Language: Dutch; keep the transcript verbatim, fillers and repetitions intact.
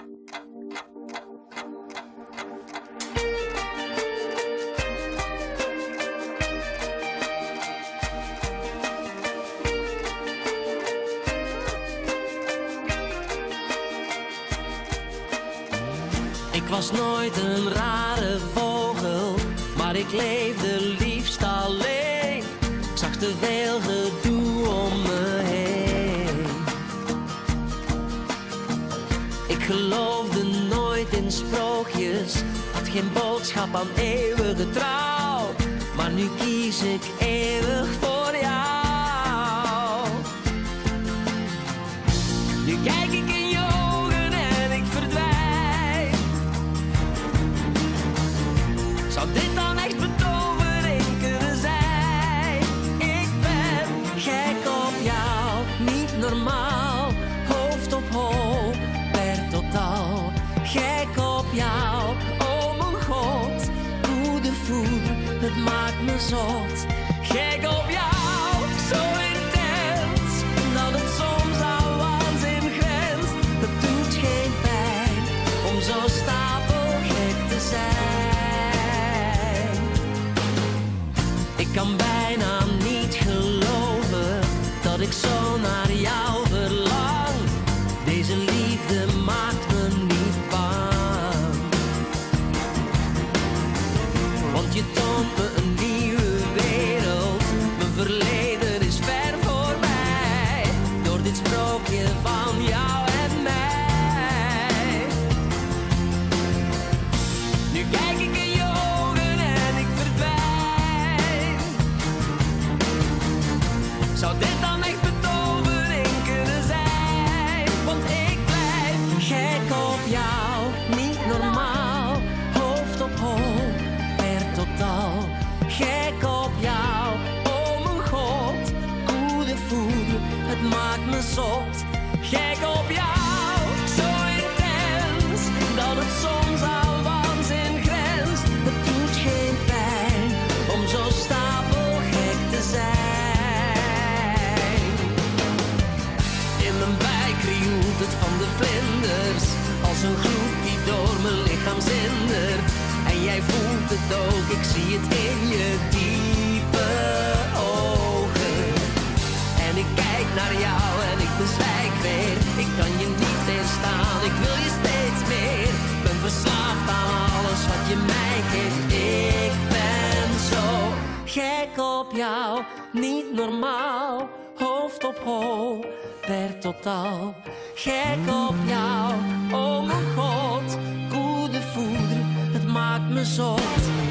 Ik was nooit een rare vogel, maar ik leefde liefst alleen. Ik zag te veel gedoe om me heen. Ik geloofde nooit in sprookjes, had geen boodschap aan eeuwige trouw. Maar nu kies ik eeuwig voor jou. Nu kijk ik in je ogen en ik verdwijn. Zou dit dan echt betovering kunnen zijn? Ik ben gek op jou, niet normaal. Hoofd op hol, per totaal. Gek op jou, oh mijn god. Goede voer, het maakt me zot. Gek op jou, zo intens, dat het soms aan waanzin grenst. Het doet geen pijn om zo stapelgek te zijn. Ik kan bijna niet geloven dat ik zo naar jou verlang. Deze liefde maakt me niet bang. Want je toont me een nieuwe wereld. Mijn verleden is ver voorbij. Door dit sprookje van jou en mij. Nu kijk ik in je ogen en ik verdwijn. Zou dit dan echt betovering kunnen zijn? Want ik blijf gek op jou, niet normaal. Hoofd op hol, per totaal. Gek op jou, oh mijn god. Goede voer, het maakt me zot. Gek op jou, zo intens, dat het soms aan waanzin grenst. Het doet geen pijn om zo stapelgek te zijn. In mijn buik krioelt het van de vlinders, als een gloed die door mijn lichaam zindert. En jij voelt het ook, ik zie het in je diepe ogen. En ik kijk naar jou en ik bezwijk weer. Ik kan je niet weerstaan, ik wil je steeds meer. Ben verslaafd aan alles wat je mij geeft. Ik ben zo gek op jou, niet normaal. Hoofd op hol, per totaal. Gek op jou, oh mijn god. Goede voeder, het maakt me zot.